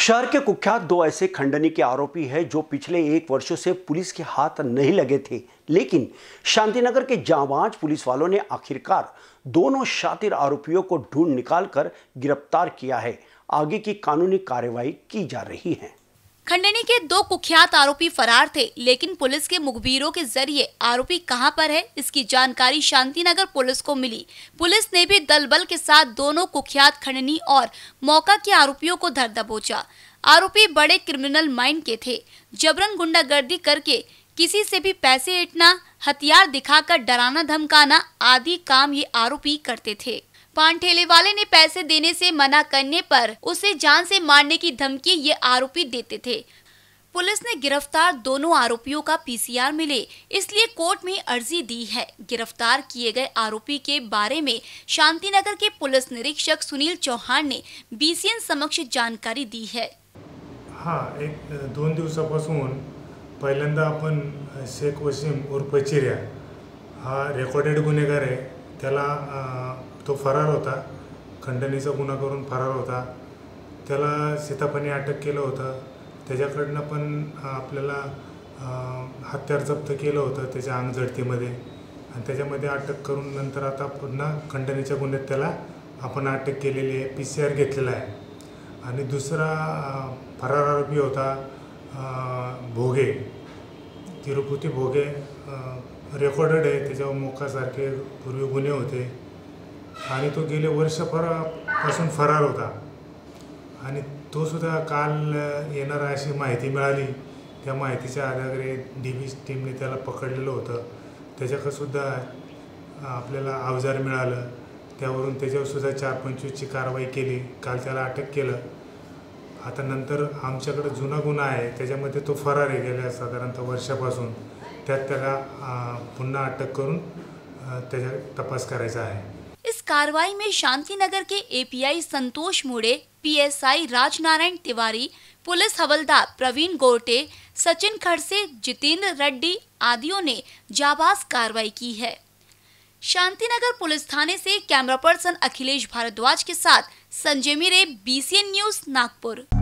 शहर के कुख्यात दो ऐसे खंडनी के आरोपी हैं जो पिछले 1 वर्ष से पुलिस के हाथ नहीं लगे थे, लेकिन शांतिनगर के जांबाज पुलिस वालों ने आखिरकार दोनों शातिर आरोपियों को ढूंढ निकालकर गिरफ्तार किया है। आगे की कानूनी कार्रवाई की जा रही है। खंडनी के दो कुख्यात आरोपी फरार थे, लेकिन पुलिस के मुखबिरों के जरिए आरोपी कहां पर है, इसकी जानकारी शांतिनगर पुलिस को मिली। पुलिस ने भी दल बल के साथ दोनों कुख्यात खंडनी और मौका के आरोपियों को धर दबोचा। आरोपी बड़े क्रिमिनल माइंड के थे। जबरन गुंडागर्दी करके किसी से भी पैसे ऐंठना, हथियार दिखाकर डराना धमकाना आदि काम ये आरोपी करते थे। पान ठेले वाले ने पैसे देने से मना करने पर उसे जान से मारने की धमकी ये आरोपी देते थे। पुलिस ने गिरफ्तार दोनों आरोपियों का पीसीआर मिले, इसलिए कोर्ट में अर्जी दी है। गिरफ्तार किए गए आरोपी के बारे में शांतिनगर के पुलिस निरीक्षक सुनील चौहान ने बीसीएन समक्ष जानकारी दी है। एक 2 दिवसापासून पहिल्यांदा आपण शेख वसीम उर्फ चिऱ्या हा रेकॉर्डेड गुन्हेगार आहे। त्याला तो फरार होता, खंडणीचा गुन्हा करून फरार होता। त्याला सीताफळी अटक केलं होतं। त्याच्याकडनं पण आपल्याला हत्यार जप्त केलं होतं त्याच्या अंगझडतीमध्ये आणि त्याच्यामध्ये अटक करून नंतर आता पुन्हा खंडणीच्या गुन्ह्यात त्याला आपण अटक केलेली आहे, पीसीआर घेतलेला आहे। आणि दुसरा फरार आरोपी होता भोगे, तिरुपती भोगे, रेकॉर्डेड आहे, त्याच्यावर मोकासारखे पूर्वी गुन्हे होते आणि तो गेले वर्षभरापासून फरार होता आणि तो सुद्धा काल येणार अशी माहिती मिळाली। त्या माहितीच्या आधारे डीबी टीमने त्याला पकडलेलं होतं। त्याच्याकडे सुद्धा आपल्याला अवजार मिळालं, त्यावरून त्याच्यावर सुद्धा 4-25ची कारवाई केली। काल त्याला अटक केलं। आता नंतर आमच्याकडे जुना गुन्हा आहे, त्याच्यामध्ये तो फरार आहे गेल्या साधारणतः वर्षापासून। त्यात त्याला पुन्हा अटक करून त्याचा तपास करायचा आहे। इस कार्रवाई में शांतिनगर के API Santosh Mude, PSI Rajnarayan Tiwari, police हवलदार प्रवीण गोरटे, सचिन खड़से, जितेंद्र रेड्डी आदियों ने जाबाज कार्रवाई की है। शांतिनगर पुलिस थाने से कैमरा पर्सन अखिलेश भारद्वाज के साथ संजय मिरे, बीसीएन न्यूज, नागपुर।